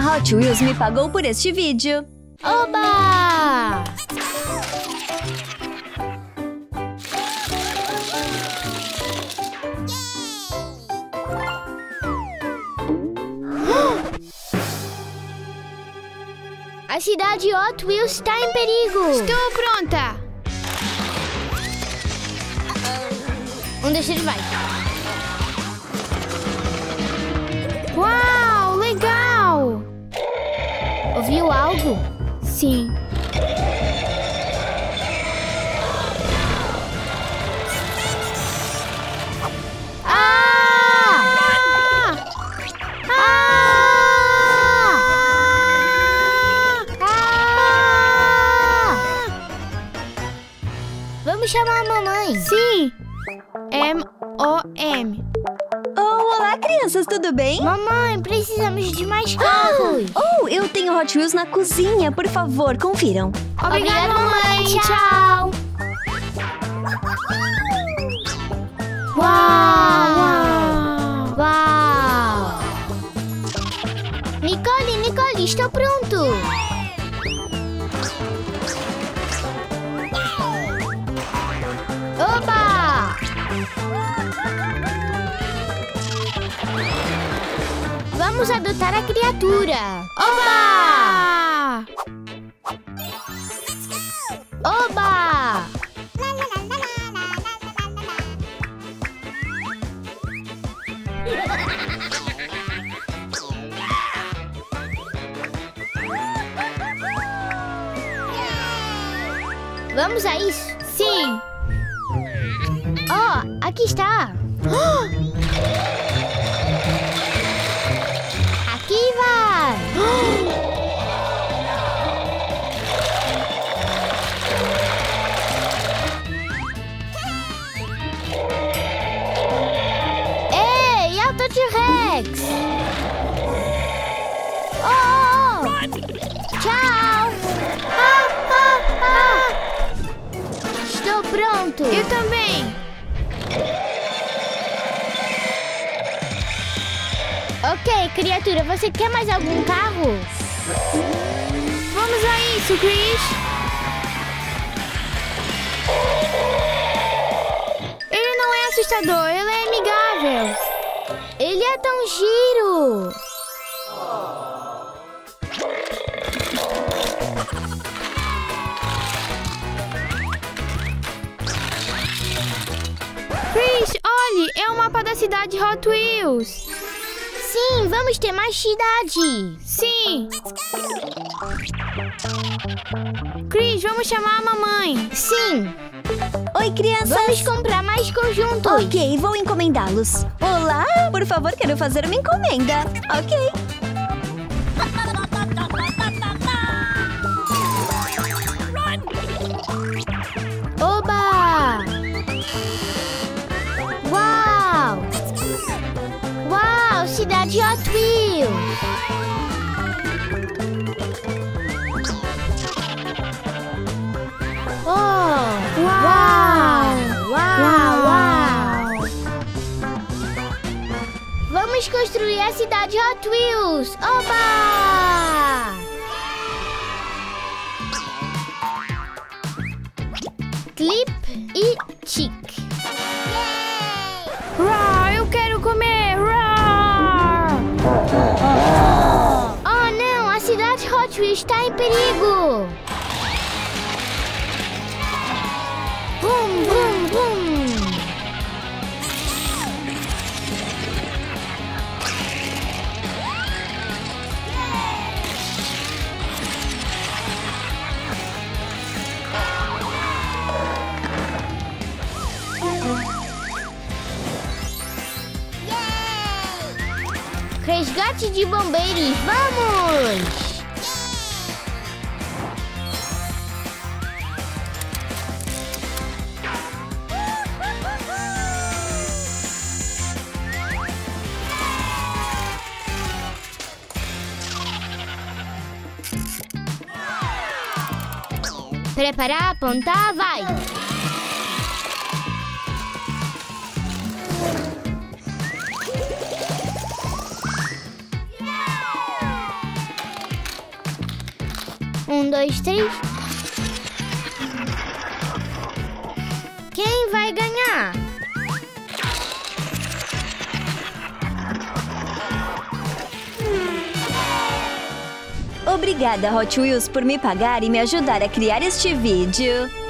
Hot Wheels me pagou por este vídeo. Oba! A cidade Hot Wheels está em perigo. Estou pronta. 1, 2, 3, vai. Uau, legal. Ouviu algo? Sim. Vamos chamar a mamãe. Sim. M-O-M. Oh, olá, crianças, tudo bem? Mamãe, precisamos de mais carros. Oh, eu tenho Hot Wheels na cozinha, por favor, confiram. Obrigada, mamãe. Tchau. Uau. Uau. Nicole, estou pronto. Oba! Vamos adotar a criatura. Oba! Oba! Vamos a isso? Sim. Oh, aqui está. Aqui vai. Ei, Auto T-Rex. Oh. Tchau. Estou pronto. Eu também. Ok, criatura, você quer mais algum carro? Vamos a isso, Chris. Ele não é assustador, ele é amigável. Ele é tão giro. Chris, olhe, é o mapa da cidade Hot Wheels. Sim, vamos ter mais cidade. Sim. Chris, vamos chamar a mamãe. Sim. Oi, crianças. Vamos comprar mais conjuntos. Ok, vou encomendá-los. Olá, por favor, quero fazer uma encomenda. Ok. Oba! Uau! Uau, cidade Hot Wheels. Oh! Uau! Uau! Vamos construir a cidade Hot Wheels. Oba! Clip e Chick. Uau, eu quero comer. Uau! Oh não, a cidade Hot Wheels está em perigo. Bum, bum, bum. Resgate de bombeiros, vamos! Preparar, apontar, vai! 1, 2, 3. Quem vai ganhar? Obrigada, Hot Wheels, por me pagar e me ajudar a criar este vídeo.